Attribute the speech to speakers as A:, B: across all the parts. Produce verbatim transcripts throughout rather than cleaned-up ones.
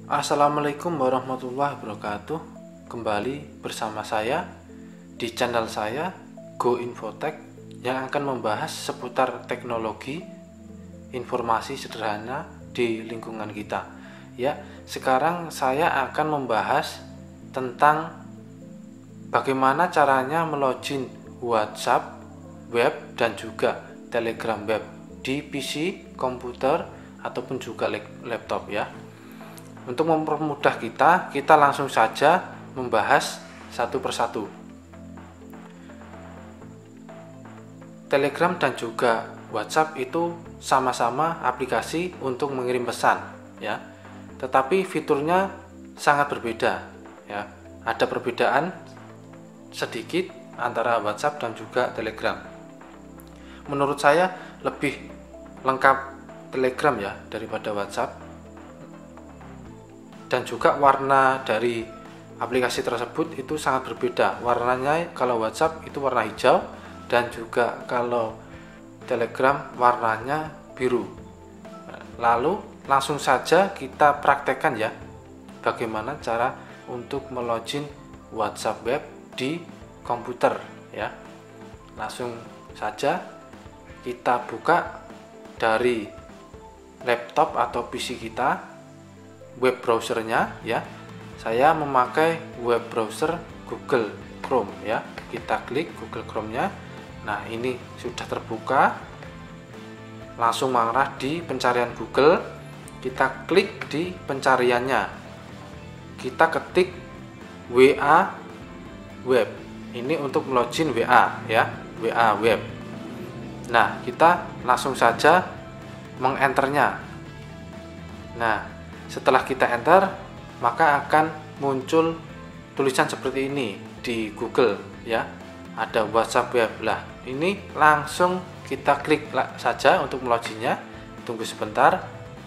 A: Assalamualaikum warahmatullahi wabarakatuh. Kembali bersama saya di channel saya Go Infotech yang akan membahas seputar teknologi informasi sederhana di lingkungan kita. Ya, sekarang saya akan membahas tentang bagaimana caranya melogin WhatsApp web dan juga Telegram web di P C, komputer ataupun juga laptop ya. Untuk mempermudah kita, kita langsung saja membahas satu persatu. Telegram dan juga WhatsApp itu sama-sama aplikasi untuk mengirim pesan, ya. Tetapi fiturnya sangat berbeda, ya. Ada perbedaan sedikit antara WhatsApp dan juga Telegram. Menurut saya lebih lengkap Telegram ya daripada WhatsApp. Dan juga warna dari aplikasi tersebut itu sangat berbeda. Warnanya kalau WhatsApp itu warna hijau dan juga kalau Telegram warnanya biru. Lalu langsung saja kita praktekkan ya bagaimana cara untuk melogin WhatsApp web di komputer ya. Langsung saja kita buka dari laptop atau P C kita, web browsernya ya. Saya memakai web browser Google Chrome ya. Kita klik Google Chrome-nya. Nah, ini sudah terbuka. Langsung mengarah di pencarian Google. Kita klik di pencariannya. Kita ketik W A web. Ini untuk login W A ya, W A web. Nah, kita langsung saja mengenternya. Nah, setelah kita enter, maka akan muncul tulisan seperti ini di Google ya. Ada WhatsApp web. Lah, ini langsung kita klik saja untuk meloginnya. Tunggu sebentar.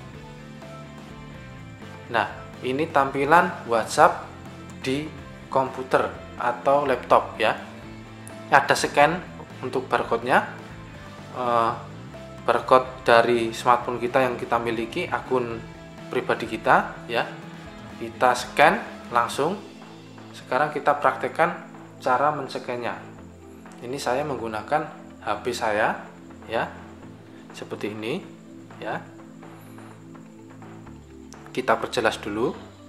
A: Nah, ini tampilan WhatsApp di komputer atau laptop ya. Ada scan untuk barcode-nya. Uh, barcode dari smartphone kita yang kita miliki, akun pribadi kita ya, kita scan langsung. Sekarang kita praktekkan cara men-scan-nya. Ini saya menggunakan H P saya ya, seperti ini ya. Kita perjelas dulu.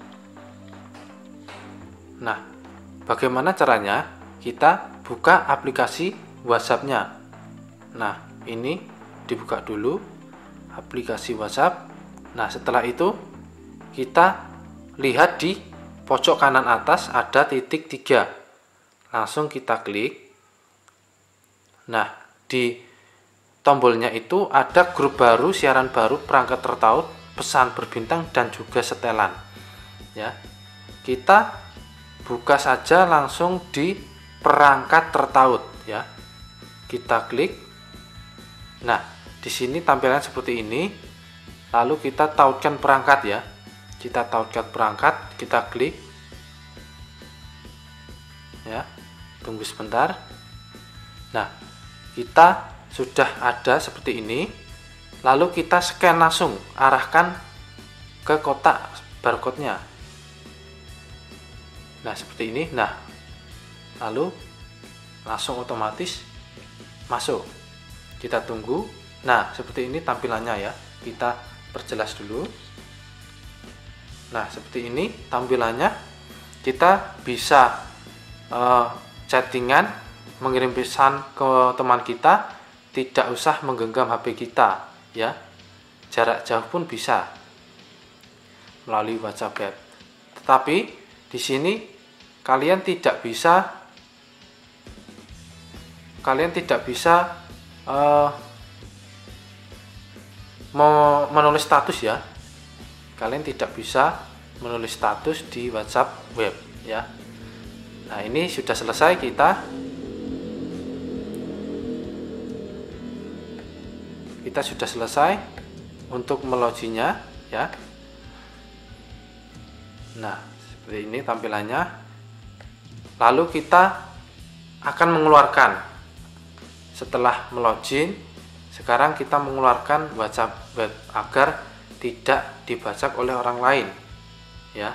A: Nah, bagaimana caranya? Kita buka aplikasi WhatsApp-nya. Nah, ini dibuka dulu aplikasi WhatsApp. Nah, setelah itu kita lihat di pojok kanan atas ada titik tiga. Langsung kita klik. Nah, di tombolnya itu ada grup baru, siaran baru, perangkat tertaut, pesan berbintang dan juga setelan. Ya. Kita buka saja langsung di perangkat tertaut ya. Kita klik. Nah, di sini tampilan seperti ini. Lalu kita tautkan perangkat ya. Kita tautkan perangkat, kita klik. Ya. Tunggu sebentar. Nah, kita sudah ada seperti ini. Lalu kita scan langsung, arahkan ke kotak barcode-nya. Nah, seperti ini. Nah, lalu langsung otomatis masuk. Kita tunggu. Nah, seperti ini tampilannya ya. Kita perjelas dulu. Nah, seperti ini tampilannya. Kita bisa uh, chattingan, mengirim pesan ke teman kita, tidak usah menggenggam H P kita ya. Jarak jauh pun bisa melalui WhatsApp web. Tetapi di sini kalian tidak bisa kalian tidak bisa uh, menulis status ya. Kalian tidak bisa menulis status di WhatsApp web ya. Nah, ini sudah selesai. Kita kita sudah selesai untuk meloginnya ya. Nah, seperti ini tampilannya. Lalu kita akan mengeluarkan setelah melogin. Sekarang kita mengeluarkan WhatsApp web agar tidak dibajak oleh orang lain ya.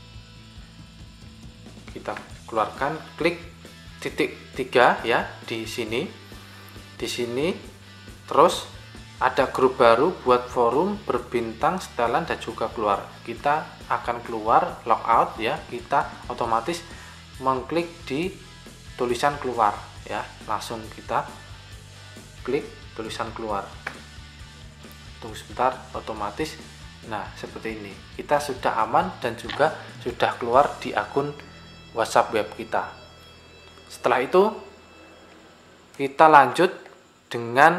A: Kita keluarkan, klik titik tiga ya di sini. Di sini terus ada grup baru buat forum berbintang, setelan dan juga keluar. Kita akan keluar logout ya. Kita otomatis mengklik di tulisan keluar ya. Langsung kita klik tulisan keluar. Tunggu sebentar, otomatis. Nah, seperti ini. Kita sudah aman dan juga sudah keluar di akun WhatsApp web kita. Setelah itu kita lanjut dengan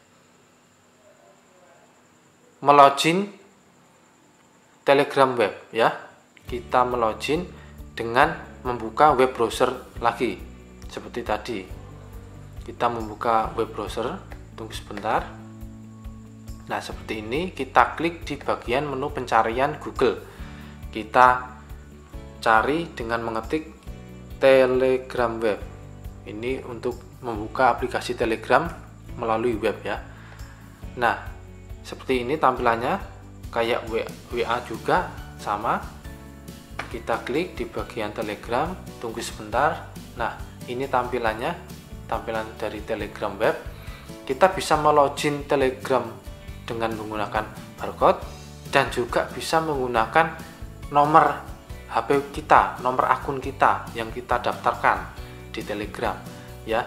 A: melogin Telegram web ya. Kita melogin dengan membuka web browser lagi seperti tadi. Kita membuka web browser, tunggu sebentar. Nah, seperti ini. Kita klik di bagian menu pencarian Google. Kita cari dengan mengetik Telegram web. Ini untuk membuka aplikasi Telegram melalui web ya. Nah, seperti ini tampilannya, kayak W A juga sama. Kita klik di bagian Telegram, tunggu sebentar. Nah, ini tampilannya, tampilan dari Telegram web. Kita bisa melogin Telegram dengan menggunakan barcode dan juga bisa menggunakan nomor H P kita, nomor akun kita yang kita daftarkan di Telegram ya.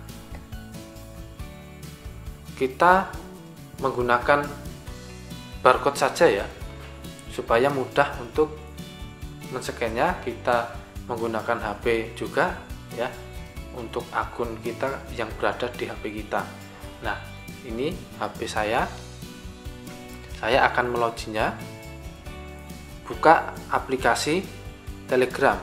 A: Kita menggunakan barcode saja ya, supaya mudah untuk men-scan-nya. Kita menggunakan H P juga ya, untuk akun kita yang berada di H P kita. Nah, ini H P saya. Saya akan meloginnya. Buka aplikasi Telegram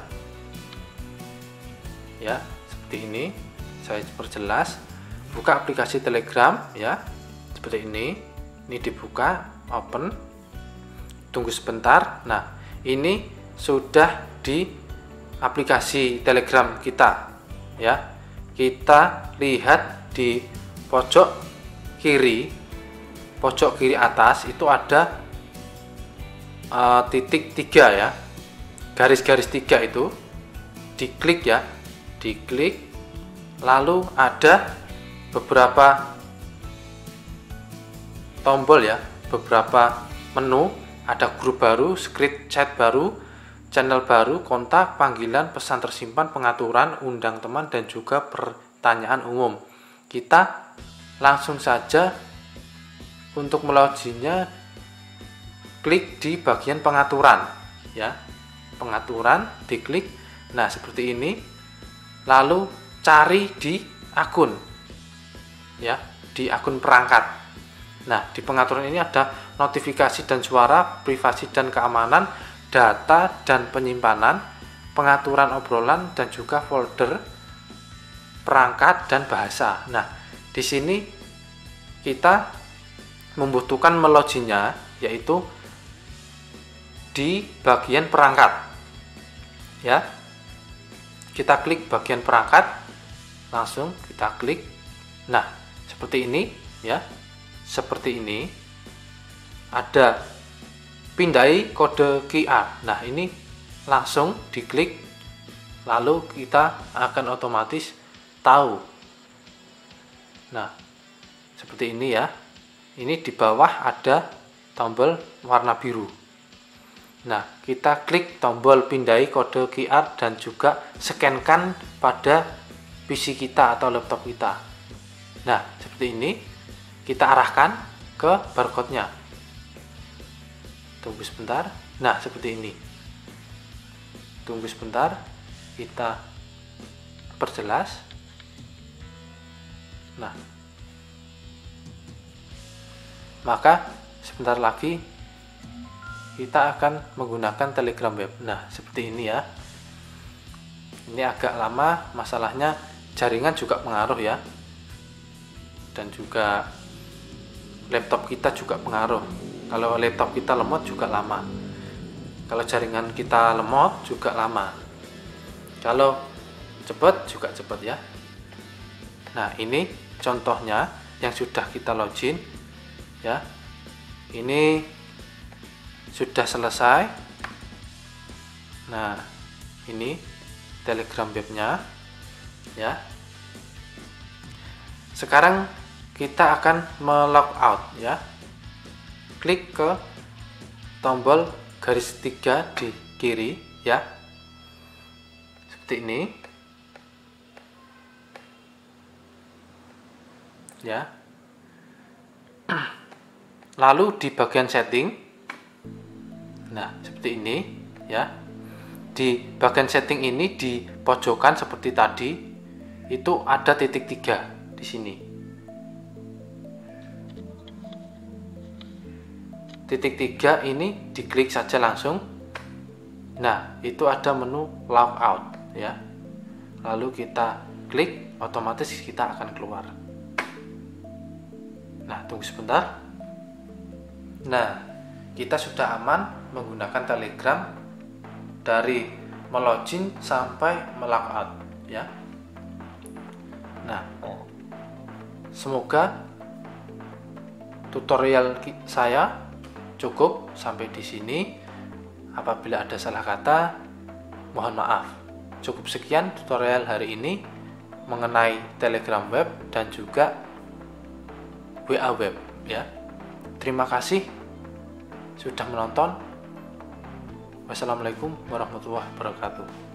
A: ya, seperti ini. Saya perjelas, buka aplikasi Telegram ya, seperti ini. Ini dibuka, open, tunggu sebentar. Nah, ini sudah di aplikasi Telegram kita ya. Kita lihat di pojok kiri, pojok kiri atas itu ada Uh, titik tiga ya, garis-garis tiga itu diklik ya, diklik. Lalu ada beberapa tombol ya, beberapa menu. Ada grup baru, script chat baru, channel baru, kontak, panggilan, pesan tersimpan, pengaturan, undang teman, dan juga pertanyaan umum. Kita langsung saja untuk meloginnya. Klik di bagian pengaturan ya, pengaturan diklik. Nah, seperti ini. Lalu cari di akun ya, di akun perangkat. Nah, di pengaturan ini ada notifikasi dan suara, privasi dan keamanan, data dan penyimpanan, pengaturan obrolan, dan juga folder, perangkat, dan bahasa. Nah, di sini kita membutuhkan meloginnya, yaitu di bagian perangkat ya. Kita klik bagian perangkat, langsung kita klik. Nah, seperti ini ya, seperti ini. Ada pindai kode Q R. Nah, ini langsung diklik, lalu kita akan otomatis tahu. Nah, seperti ini ya. Ini di bawah ada tombol warna biru. Nah, kita klik tombol pindai kode Q R dan juga scankan pada P C kita atau laptop kita. Nah, seperti ini. Kita arahkan ke barcode-nya. Tunggu sebentar. Nah, seperti ini. Tunggu sebentar. Kita perjelas. Nah, maka sebentar lagi kita akan menggunakan Telegram web. Nah, seperti ini ya. Ini agak lama, masalahnya jaringan juga pengaruh ya. Dan juga laptop kita juga pengaruh. Kalau laptop kita lemot juga lama. Kalau jaringan kita lemot juga lama. Kalau cepat juga cepat ya. Nah, ini contohnya yang sudah kita login ya. Ini sudah selesai. Nah, ini Telegram webnya ya. Sekarang kita akan melogout ya. Klik ke tombol garis tiga di kiri ya. Seperti ini. Ya. Lalu di bagian setting, nah seperti ini ya. Di bagian setting ini di pojokan seperti tadi itu ada titik tiga di sini. Titik tiga ini diklik saja langsung. Nah, itu ada menu logout ya. Lalu kita klik, otomatis kita akan keluar. Nah, tunggu sebentar. Nah, kita sudah aman menggunakan Telegram dari melogin sampai melogout ya. Nah, semoga tutorial saya cukup sampai di sini. Apabila ada salah kata, mohon maaf. Cukup sekian tutorial hari ini mengenai Telegram web dan juga W A web ya. Terima kasih sudah menonton. Wassalamualaikum warahmatullahi wabarakatuh.